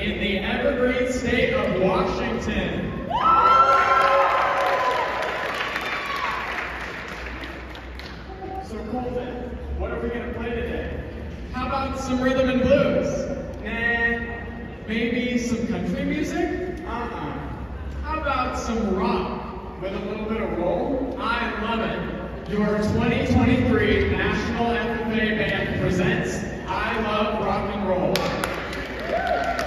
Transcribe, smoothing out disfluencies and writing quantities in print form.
in the evergreen state of Washington. So Colton, what are we going to play today? How about some rhythm and blues? Nah. Maybe some country music? How about some rock with a little bit of roll? I love it. Your 2023 National FFA Band presents I Love Rock and Roll.